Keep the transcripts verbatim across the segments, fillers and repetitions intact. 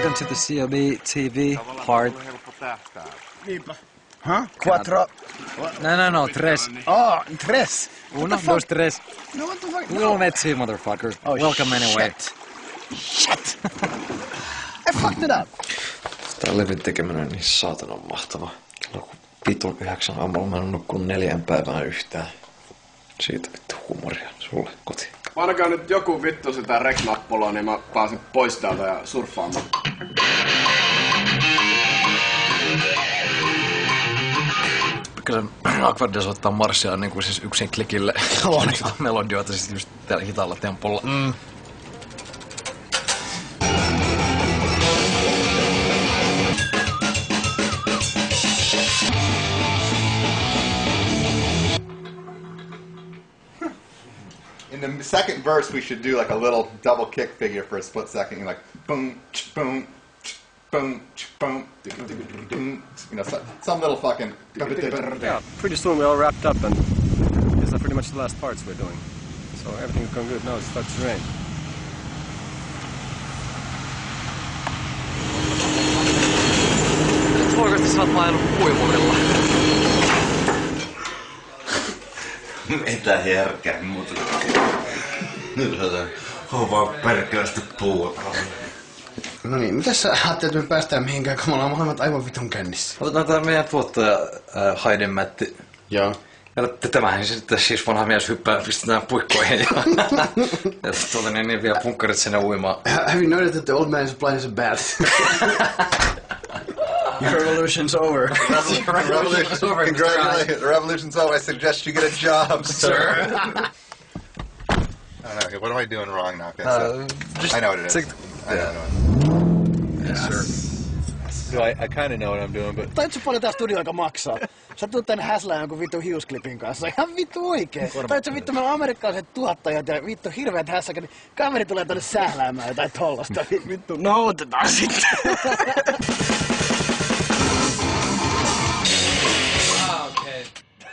Welcome to the C O B T V part. Niinpä. Huh? Quattro. No, no, no, tres. Oh, tres. Uno, dos, tres. No, what the fuck? We'll let's see, motherfucker. Oh, Welcome anyway. Shit. I fucked it up. Tää levin tekeminen niin saatanan mahtava. Kello kun vitun yhdeksän aamulla mä en nukkunut neljän päivänä yhtään. Siitä vittu huumoria sulle koti. Painakaa nyt joku vittu sitä rek-nappulaa, niin mä pääsen pois täältä ja surffaamaan. Pikkasen Akvardia soittaa marssia niin kuin siis yksin klikille melodioita siis just täällä hitalla tempolla. Mm. In the second verse, we should do like a little double kick figure for a split second. You're like boom, ch, boom, ch, boom, ch, boom, boom. You know, some, some little fucking. Yeah, pretty soon we're all wrapped up, and these are pretty much the last parts we're doing. So everything's going good now. It starts to rain. Nyt oikeasti sä oot majanut kuivurilla. Mitä järkeä muuta. Nyt on vaan perkeleesti puuta. No niin, mitäs sä ajattelet, että me päästään mihinkään, kun me ollaan molemmat aivan vitun kännissä? Otetaan tää meidän tuottaja äh, Haidematti. Joo. Ja tämähän sitten siis vanha mies hyppää, pistetään puikkoihin ja, ja tuolta niin, niin vielä punkkarit sinne uimaan. Have you noticed that the old man is blind as a bat? Your revolution's over. Revolution's over. Congratulations. The revolution's over. I suggest you get a job, sir. I don't know. What am I doing wrong now? Okay, so, uh, I know what it is. Take, I yeah. know what it is. Yes, sir. No, I, I kind of know what I'm doing, but... Taitko paljon tää studioaika maksaa? Sä tuut tänne häslään jonkun vittu hiusklipin kanssa. Ihan vittu oikein. Taitko vittu meillä on amerikkalaiset tuottajat ja vittu hirveät hässäkät, niin kaveri tulee tänne sähläämään jotain tollasta. Vittu noutetaan sitten. Okay.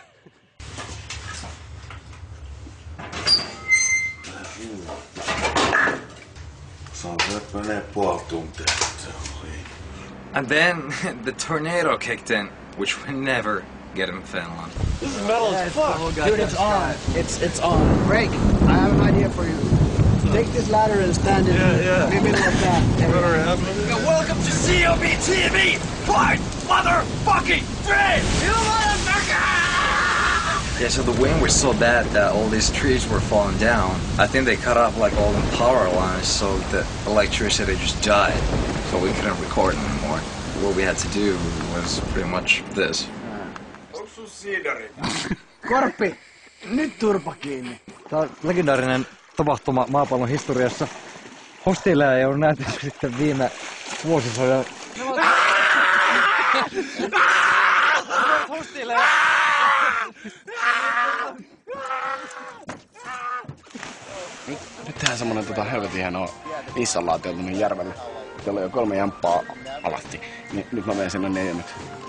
Se on menee puoli tuntia. And then the tornado kicked in, which we never get in Finland. This is metal as fuck. Dude, it's on. It's it's on. Break. I have an idea for you. Take this ladder and stand in Yeah, yeah. the middle of that. Yeah, Welcome to C O B T V, part motherfucking three! You motherfucker! Yeah, so the wind was so bad that all these trees were falling down. I think they cut off like all the power lines, so the electricity just died. So we couldn't record anymore. What we had to do was pretty much this. Korppi, nyt turpa kiinni. Tämä on legendaarinen tapahtuma maapallon historiassa. Hostiileja ei ole nähty sitten viime vuosisadan. Hostiileja! Nyt, nyt tehdään semmonen tota helvetin hienoa installaatio tuonne järvelle. Siellä on jo kolme jamppaa alatti. Niin nyt mä menen sinne neljännet.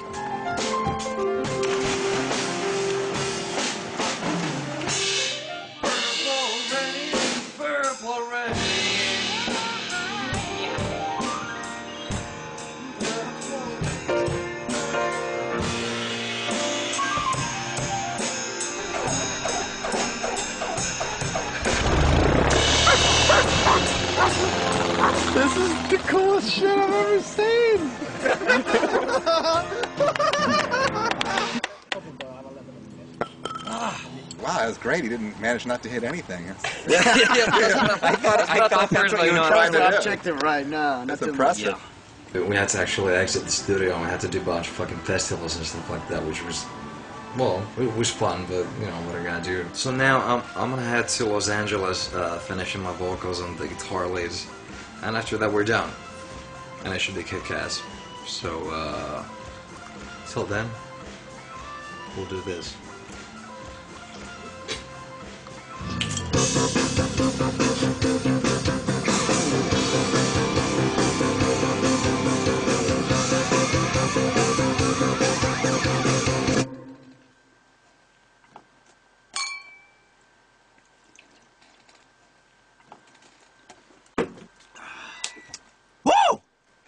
This is the coolest shit I've ever seen! Wow, that was great. He didn't manage not to hit anything. Yeah, yeah, yeah. I thought, I thought that's what you were trying to do. Objective right now. That's impressive. We had to actually exit the studio and we had to do a bunch of fucking festivals and stuff like that, which was, well, it was fun, but, you know, what are you gonna do? So now I'm, I'm gonna head to Los Angeles, uh, finishing my vocals on the guitar leads, and after that we're done. And it should be kick-ass. So, uh, till then, we'll do this.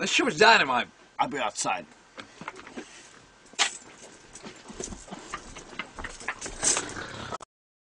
That shit was dynamite. I'll be outside.